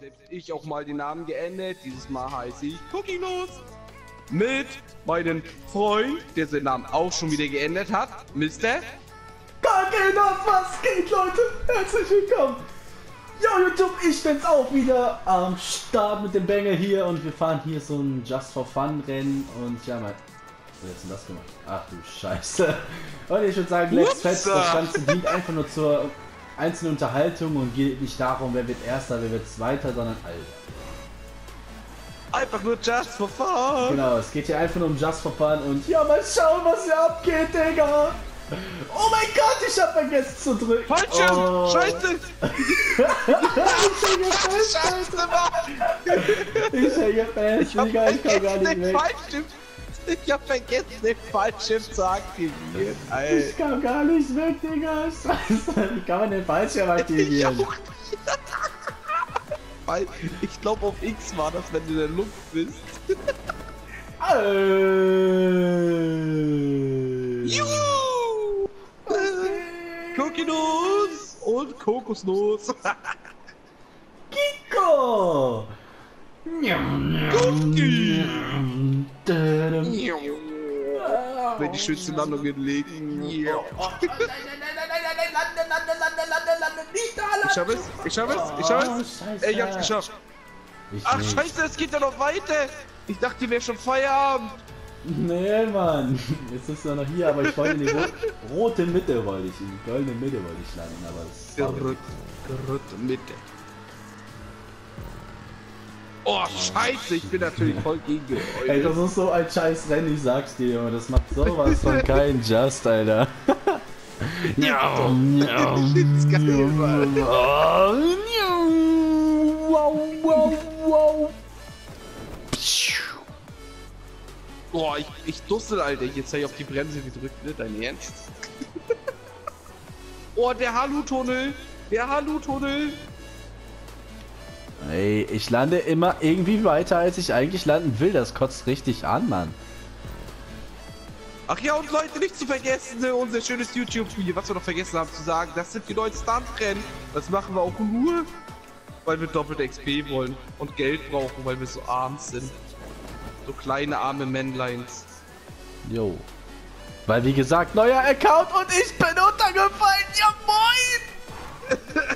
selbst ich auch mal den Namen geändert. Dieses Mal heiße ich Cookie-Nuss. Mit meinem Freund, der seinen Namen auch schon wieder geändert hat, Mr. Genau, was geht, Leute? Herzlich willkommen. Yo, YouTube, ich bin's auch wieder am Start mit dem Banger hier und wir fahren hier so ein Just for Fun Rennen und ja, mal. Was hast du denn das gemacht? Ach du Scheiße. Und ich würde sagen, let's fest, das Ganze dient einfach nur zur einzelnen Unterhaltung und geht nicht darum, wer wird Erster, wer wird Zweiter, sondern Alter. Einfach nur Just for Fun. Genau, es geht hier einfach nur um Just for Fun und ja, mal schauen, was hier abgeht, Digga. Oh mein Gott, ich hab vergessen zu drücken. Fallschirm! Oh. Scheiße! Ich hänge fest, Digga, ich kann gar nicht weg. Ich hab vergessen, den Fallschirm zu aktivieren. Alter. Ich kann gar nicht weg, Digga. Scheiße, wie kann man den Fallschirm aktivieren? Weil ich glaube auf X war das, wenn du in der Luft bist. Juhu! Cookie-Nuss und Kokosnuss. Kiko! Cookie! Wenn die schönste Landung gelegt. Ich hab es. Ich hab's geschafft. Ach scheiße, es geht ja noch weiter. Ich dachte, die wäre schon Feierabend. Nee, Mann. Jetzt ist er noch hier, aber ich wollte in die rote Mitte wollte ich, in die goldene Mitte wollte ich landen, aber das Gerütte Mitte. Oh scheiße, ich bin natürlich voll gegen euch. Ey, das ist so ein scheiß Rennen, ich sag's dir, Junge. Das macht sowas von kein Just, Alter. Boah, ich dussel, Alter. Jetzt hab ich auf die Bremse gedrückt, ne? Dein Ernst? Oh, der Halu-Tunnel! Der Halu-Tunnel! Ey, ich lande immer irgendwie weiter, als ich eigentlich landen will. Das kotzt richtig an, Mann. Ach ja, und Leute, nicht zu vergessen, ne, unser schönes YouTube-Video, was wir noch vergessen haben zu sagen, das sind die neuen Stuntrennen. Das machen wir auch nur, weil wir doppelte XP wollen und Geld brauchen, weil wir so arm sind. So kleine arme Männleins. Jo. Weil wie gesagt, neuer Account und ich bin untergefallen. Ja moin!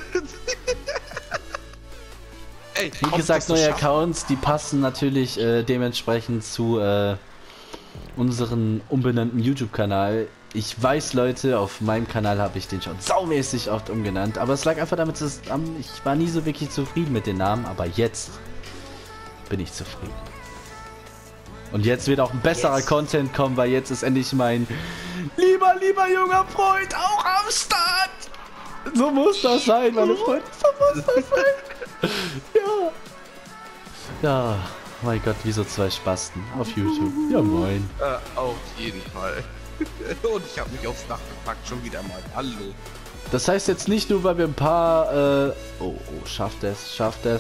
Ey, wie gesagt, neue Accounts, die passen natürlich dementsprechend zu unseren umbenannten YouTube-Kanal. Ich weiß, Leute, auf meinem Kanal habe ich den schon saumäßig oft umgenannt, aber es lag einfach damit zusammen, ich war nie so wirklich zufrieden mit den Namen, aber jetzt bin ich zufrieden. Und jetzt wird auch ein besserer Content kommen, weil jetzt ist endlich mein lieber junger Freund auch am Start. So muss das sein, meine Freunde, so muss das sein. Ja. Ja, mein Gott, wieso zwei Spasten auf YouTube? Ja, moin. Auf jeden Fall. Und ich habe mich aufs Dach gepackt, schon wieder mal. Hallo. Das heißt jetzt nicht nur, weil wir ein paar, schafft es.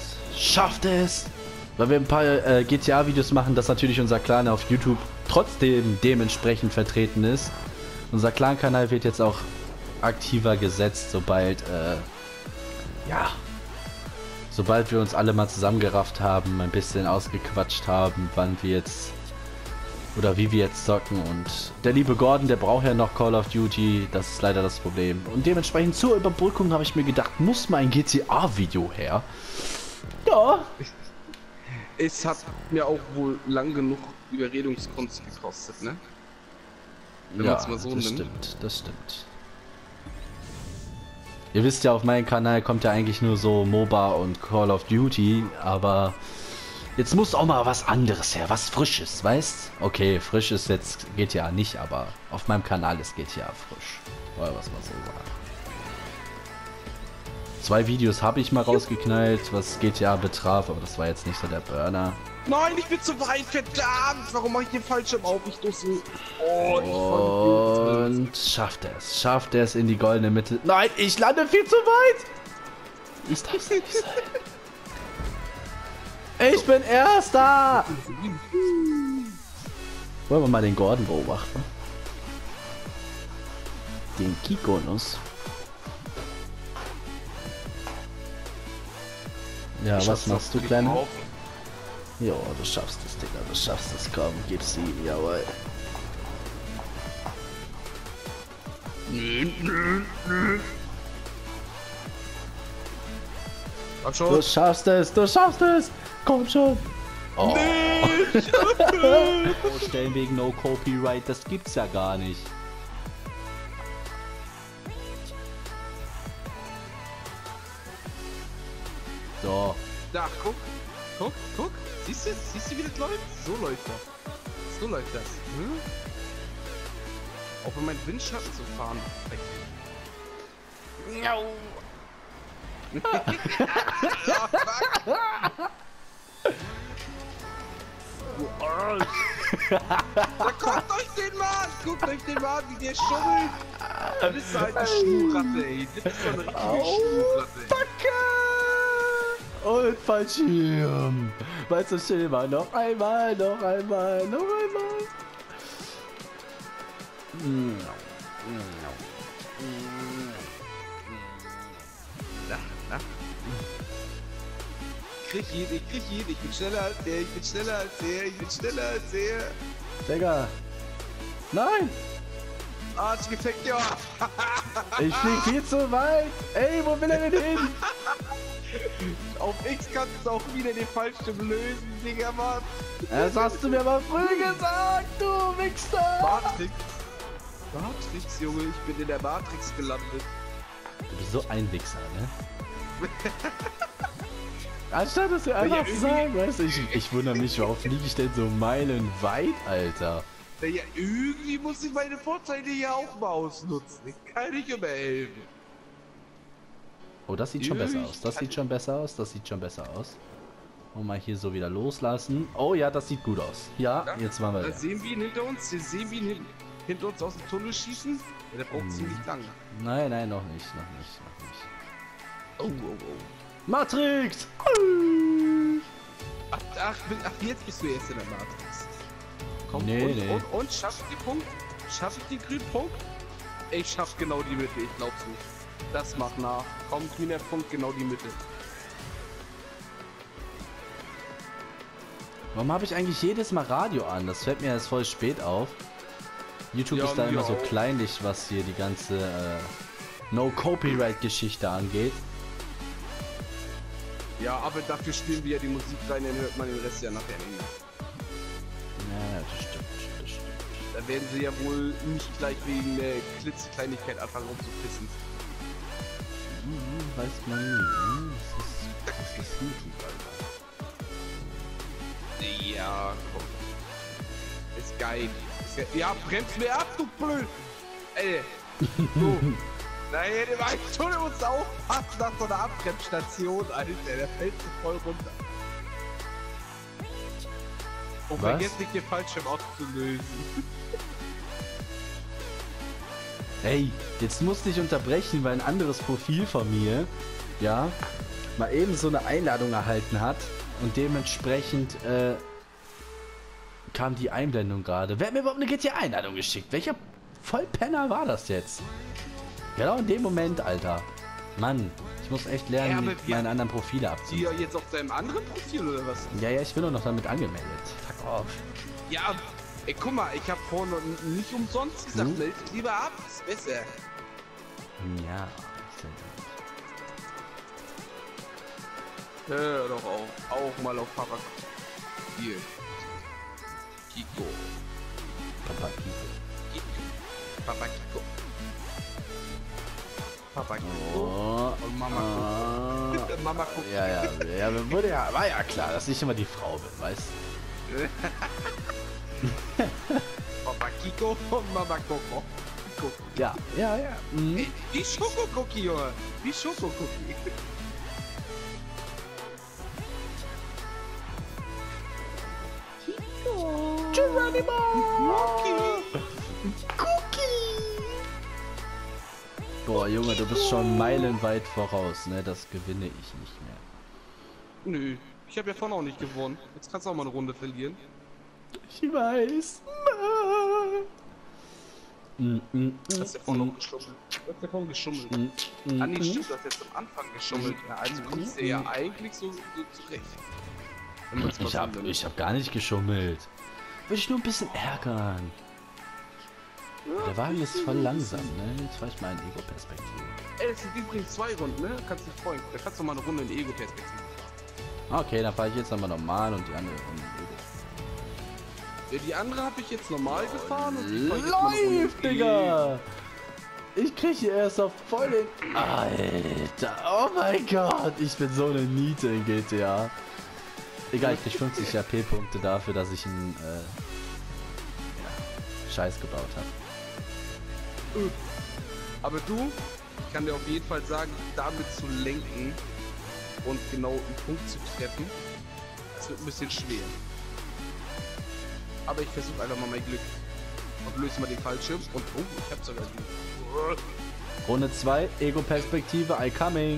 Weil wir ein paar GTA-Videos machen, dass natürlich unser Clan auf YouTube trotzdem dementsprechend vertreten ist. Unser Clan-Kanal wird jetzt auch aktiver gesetzt, sobald wir uns alle mal zusammengerafft haben, ein bisschen ausgequatscht haben, wann wir jetzt oder wie wir jetzt zocken. Und der liebe Gordon, der braucht ja noch Call of Duty, das ist leider das Problem. Und dementsprechend zur Überbrückung habe ich mir gedacht, muss mal ein GTA-Video her. Ja. Es hat mir auch wohl lang genug Überredungskunst gekostet, ne? Wenn Ja, mal so das nimmt. stimmt, das stimmt. Ihr wisst ja, auf meinem Kanal kommt ja eigentlich nur so MOBA und Call of Duty, aber jetzt muss auch mal was anderes her, was Frisches, weißt? Okay, frisch ist jetzt GTA nicht, aber auf meinem Kanal ist GTA frisch. Oder was man so sagt. 2 Videos habe ich mal rausgeknallt, was GTA betraf, aber das war jetzt nicht so der Burner. Nein, ich bin zu weit, verdammt! Warum mache ich den Fallschirm auf? Ich dussel. Oh, und schafft es in die goldene Mitte. Nein, ich lande viel zu weit! Ich darf es nicht sein. Ich bin Erster! Wollen wir mal den Gordon beobachten? Den Kiko-Nuss. Ja, Ich was hab's machst du, auf den Kleiner? Haufen. Jo, du schaffst es, Digga, du schaffst es, komm, gib's ihm, jawohl. Komm Du schon. schaffst es, komm schon. Oh. Nee. Stellen wegen No Copyright, das gibt's ja gar nicht. So. Da, guck. Siehst du, wie das läuft? So läuft das. So läuft das. Hm? Auch wenn mein Windschatten zu fahren. Da guckt euch den mal an! Guckt euch den mal an, wie der schummelt! Das ist halt eine Schnurratte, ey. Das ist so eine richtige Schnurratte. Und Fallschirm. Weißt du, stell dir mal, noch einmal. Na. Ich krieg ihn. Ich bin schneller als der. Digga. Nein, Arschgefeckt, ja. ich flieg viel zu weit. Ey, wo will er denn hin? Auf X kannst du auch wieder den Fallschirm lösen, Digga, Mann. Das hast du mir aber früh gesagt, du Wichser. Matrix, Junge, ich bin in der Matrix gelandet. Du bist so ein Wichser, ne? Anstatt es dir einfach Ja, zu sagen, weißt du, ich wundere mich, warum fliege ich denn so meilenweit, Alter? Ja, irgendwie muss ich meine Vorteile ja auch mal ausnutzen. Ich kann nicht immer helfen. Oh, das sieht schon besser aus. Das sieht schon besser aus. Und mal hier so wieder loslassen. Oh ja, das sieht gut aus. Ja, jetzt machen wir Da das. sehen wir ihn hinter uns. Wir sehen wir ihn hinter uns aus dem Tunnel schießen. Ja, der braucht ziemlich lang. Nein, noch nicht. Oh. Matrix! Ach, jetzt bist du erst in der Matrix. Komm, Nee. und schaff ich den Punkt? Schaff ich den grünen Punkt? Ich schaff genau die Mitte, ich glaub's nicht. Das macht nach. Komm, grüner Punkt, genau die Mitte. Warum habe ich eigentlich jedes Mal Radio an? Das fällt mir erst voll spät auf. YouTube Ja, ist da mir immer so auch. kleinlich, was hier die ganze No-Copyright-Geschichte angeht. Ja, aber dafür spielen wir ja die Musik rein, dann hört man den Rest ja nachher nicht mehr. Ja, das stimmt. Da werden sie ja wohl nicht gleich wegen der klitzekleinigkeit anfangen rumzupissen. Weiß man nie, ne? Das ist YouTube, Alter. Ja, komm. Ist geil. Ja, bremst mir ab, du blöd! Ey, so. Nein, der war schon uns aufpassen nach so einer Abbremsstation, Alter. Der fällt so voll runter. Und Was? vergesst nicht, den Fallschirm auszulösen. Hey, jetzt musste ich unterbrechen, weil ein anderes Profil von mir, ja, mal eben so eine Einladung erhalten hat und dementsprechend kam die Einblendung gerade. Wer hat mir überhaupt eine GTA-Einladung geschickt? Welcher Vollpenner war das jetzt? Genau in dem Moment, Alter. Mann, ich muss echt lernen, Ja, aber meine anderen Profile Die abzuziehen. ja jetzt auf deinem anderen Profil oder was? Ja, ich bin nur noch damit angemeldet. Fuck off. Ja, ey, guck mal, ich hab vorhin nicht umsonst gesagt, Hm? meld dich lieber ab, ist besser. Ja. Hör doch auf, auch mal auf Papa. Hier. Kiko. Papa Kiko. Papa Kiko. Papa Kiko. Oh. Und Mama guckt. Mama guckt. War ja klar, dass ich immer die Frau bin, weißt du? Papa Kiko und Mama Coco. Guck. Ja. Mhm. Ey, wie Schokocookie, Junge. Wie Schokocookie. Boah, Junge, du bist schon meilenweit voraus, ne? Das gewinne ich nicht mehr. Nö, ich habe ja vorhin auch nicht gewonnen. Jetzt kannst du auch mal eine Runde verlieren. Ich weiß. Das ist ja voll geschummelt. Du hast ja voll geschummelt. Ah, nee, stimmt, du hast jetzt am Anfang geschummelt. Ja, also kommst du ja eigentlich so zurecht. Ich hab gar nicht geschummelt. Würde ich nur ein bisschen ärgern. Der Wagen ist voll langsam, ne? Jetzt fahr ich mal in Ego-Perspektive. Ey, das sind übrigens 2 Runden, ne? Kannst dich freuen. Da kannst du mal eine Runde in Ego-Perspektive fahren. Okay, dann fahre ich jetzt nochmal normal und die andere Runde in Ego. Ja, die andere habe ich jetzt normal gefahren und die läuft, Digga! Ich krieg hier erst auf voll den... Alter, oh mein Gott! Ich bin so eine Niete in GTA. Egal, ich krieg 50 RP-Punkte dafür, dass ich einen Scheiß gebaut habe. Aber du, ich kann dir auf jeden Fall sagen, damit zu lenken und genau einen Punkt zu treffen, das wird ein bisschen schwer. Aber ich versuche einfach mal mein Glück. Und löse mal den Fallschirm und oh, ich hab sogar Glück. Runde 2, Ego-Perspektive, I coming.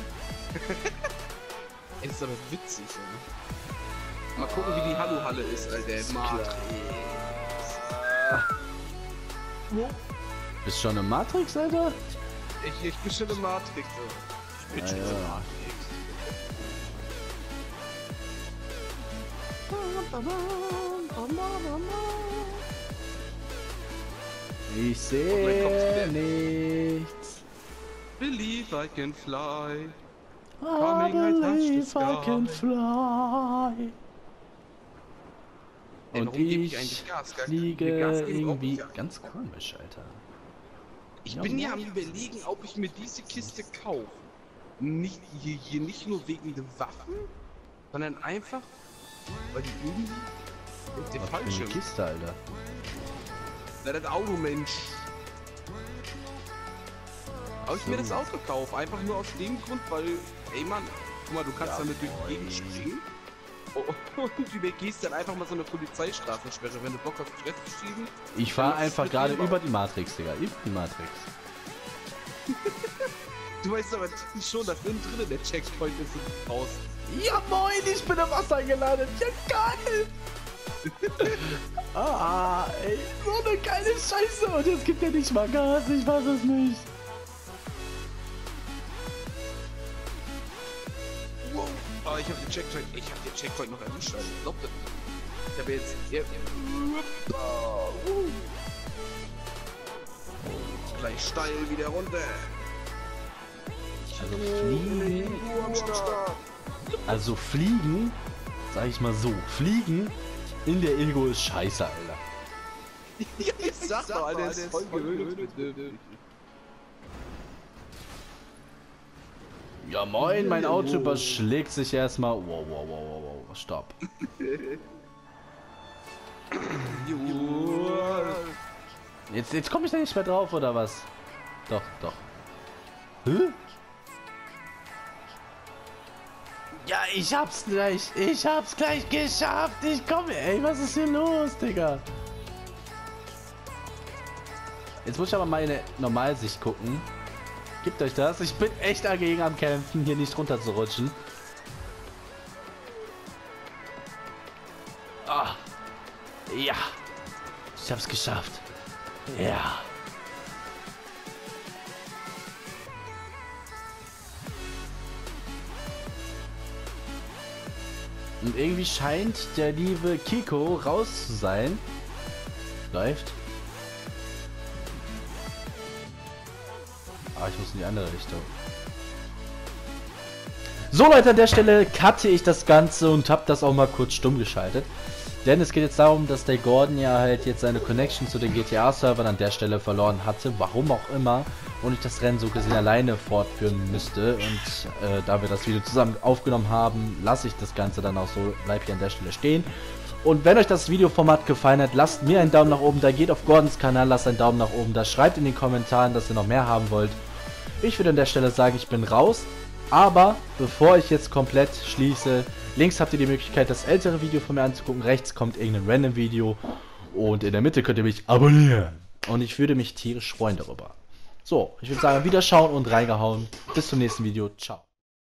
Es ist aber witzig, ey. Mal gucken, wie die Hallo-Halle ist, Alter. Matrix. Bist schon im Matrix, Alter? Ich bin schon im Matrix, so. Ich bin schon im Matrix. Ich sehe nichts. Believe I can fly. I believe I can fly. Und ich fliege irgendwie ganz komisch, Alter. Ich bin ja am Überlegen, ob ich mir diese Kiste kaufe. Nicht hier nicht nur wegen den Waffen, sondern einfach, weil die irgendwie der Was Fallschirm. für eine Kiste, Alter. Na, das Auto, Mensch. Ob ich mir das Auto kaufe, einfach nur aus dem Grund, weil, ey Mann, guck mal, du kannst damit durch die Gegend springen. Und du übergehst dann einfach mal so eine Polizeistraßensperre, wenn du Bock hast, Stress zu schieben. Ich fahre einfach gerade über die Matrix, Digga. Über die Matrix. Du weißt aber schon, dass innen drin der Checkpoint ist und raus. Ja moin, ich bin im Wasser gelandet. Ja geil. Ey, so eine geile Scheiße. Und jetzt gibt er nicht mal Gas. Ich weiß es nicht. Wow. Oh, ich hab den Checkpoint noch erwischt, also ich glaub das nicht. Ich hab jetzt... Gleich steil wieder runter. Also fliegen, sag ich mal so, fliegen in der Ego ist scheiße, Alter. Ja, ich sag doch, Alter, ist voll gewöhnt. Ja moin, mein Auto überschlägt sich erstmal. Wow, stopp. Jetzt komme ich da nicht mehr drauf, oder was? Doch. Hä? Ja, ich hab's gleich geschafft. Ich komme, ey, was ist hier los, Digga? Jetzt muss ich aber mal in der Normalsicht gucken. Gebt euch das. Ich bin echt dagegen am Kämpfen, hier nicht runter zu rutschen. Ah. Ja. Ich hab's geschafft. Ja. Und irgendwie scheint der liebe Kiko raus zu sein. Läuft. Ah, ich muss in die andere Richtung. So Leute, an der Stelle cutte ich das Ganze und habe das auch mal kurz stumm geschaltet. Denn es geht jetzt darum, dass der Gordon ja halt jetzt seine Connection zu den GTA-Servern an der Stelle verloren hatte. Warum auch immer. Und ich das Rennen so gesehen alleine fortführen müsste. Und da wir das Video zusammen aufgenommen haben, lasse ich das Ganze dann auch so, bleib hier an der Stelle stehen. Und wenn euch das Videoformat gefallen hat, lasst mir einen Daumen nach oben da, geht auf Gordons Kanal, lasst einen Daumen nach oben da, schreibt in den Kommentaren, dass ihr noch mehr haben wollt. Ich würde an der Stelle sagen, ich bin raus. Aber bevor ich jetzt komplett schließe, links habt ihr die Möglichkeit, das ältere Video von mir anzugucken, rechts kommt irgendein random Video und in der Mitte könnt ihr mich abonnieren. Und ich würde mich tierisch freuen darüber. So, ich würde sagen, Wiederschauen und reingehauen. Bis zum nächsten Video. Ciao.